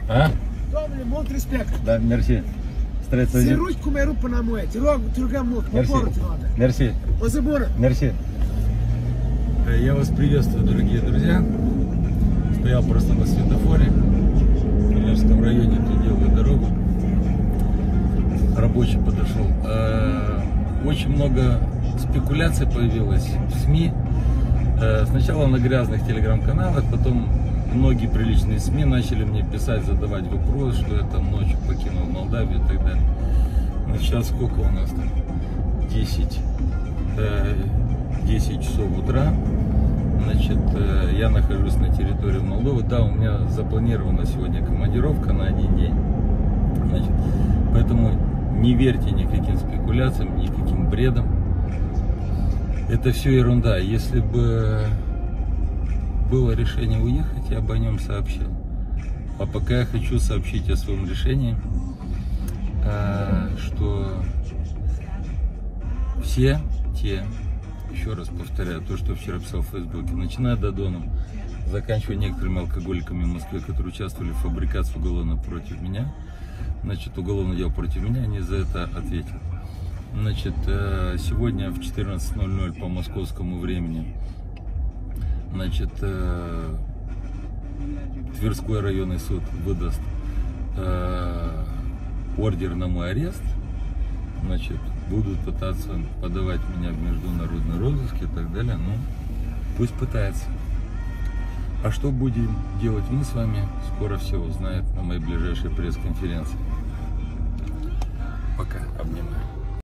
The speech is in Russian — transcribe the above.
А? Domnule, mult respect. Da, mersi. Streți să Se zic. rugi cum ai rupt până la moie. Te rugăm mult, Мерси. poporul te roagă. Мерси. O zi bună! Мерси. Я вас приветствую, дорогие друзья. Стоял просто на светофоре в Калежском районе, тут делаю дорогу. Рабочий подошел. Очень много спекуляций появилось в СМИ. Сначала на грязных телеграм-каналах, потом многие приличные СМИ начали мне писать, задавать вопрос, что я там ночью покинул Молдавию и так далее. Но сейчас сколько у нас там? 10 часов утра. Значит, я нахожусь на территории Молдовы. Да, у меня запланирована сегодня командировка на 1 день. Значит, поэтому не верьте никаким спекуляциям, никаким бредам. Это все ерунда. Если бы было решение уехать, я бы о нем сообщил. А пока я хочу сообщить о своем решении, что все те, еще раз повторяю, то, что вчера писал в Фейсбуке, начиная Додоном, заканчивая некоторыми алкоголиками в Москве, которые участвовали в фабрикации уголовно против меня, значит, уголовное дело против меня, они за это ответят. Значит, сегодня в 14:00 по московскому времени, значит, Тверской районный суд выдаст ордер на мой арест. Значит, будут пытаться подавать меня в международный розыск и так далее. Ну, пусть пытается. А что будем делать мы с вами, скоро все узнают на моей ближайшей пресс-конференции. Пока. Обнимаю.